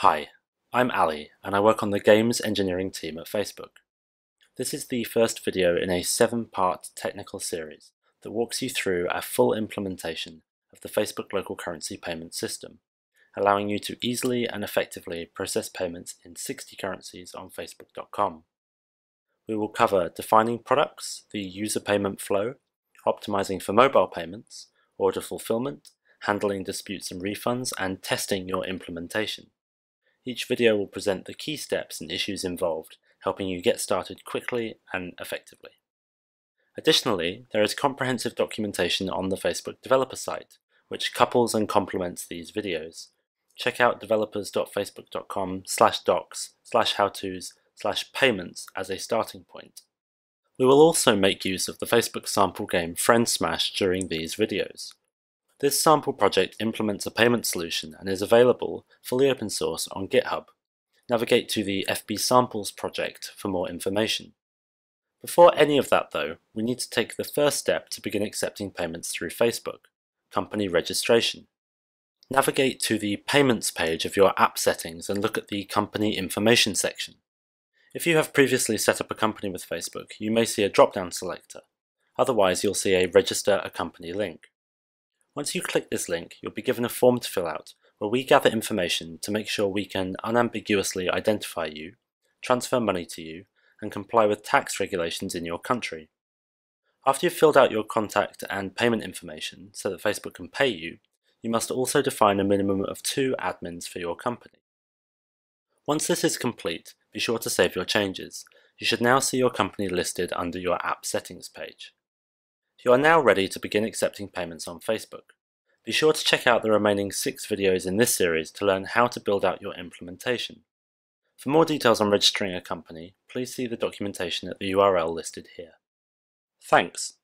Hi, I'm Ali and I work on the games engineering team at Facebook. This is the first video in a 7-part technical series that walks you through a full implementation of the Facebook local currency payment system, allowing you to easily and effectively process payments in 60 currencies on Facebook.com. We will cover defining products, the user payment flow, optimizing for mobile payments, order fulfillment, handling disputes and refunds, and testing your implementation. Each video will present the key steps and issues involved, helping you get started quickly and effectively. Additionally, there is comprehensive documentation on the Facebook developer site, which couples and complements these videos. Check out developers.facebook.com/docs/howtos/payments as a starting point. We will also make use of the Facebook sample game Friend Smash during these videos. This sample project implements a payment solution and is available fully open source on GitHub. Navigate to the FB Samples project for more information. Before any of that though, we need to take the first step to begin accepting payments through Facebook: company registration. Navigate to the Payments page of your app settings and look at the Company Information section. If you have previously set up a company with Facebook, you may see a drop-down selector. Otherwise, you'll see a Register a Company link. Once you click this link, you'll be given a form to fill out where we gather information to make sure we can unambiguously identify you, transfer money to you, and comply with tax regulations in your country. After you've filled out your contact and payment information so that Facebook can pay you, you must also define a minimum of 2 admins for your company. Once this is complete, be sure to save your changes. You should now see your company listed under your app settings page. You are now ready to begin accepting payments on Facebook. Be sure to check out the remaining 6 videos in this series to learn how to build out your implementation. For more details on registering a company, please see the documentation at the URL listed here. Thanks.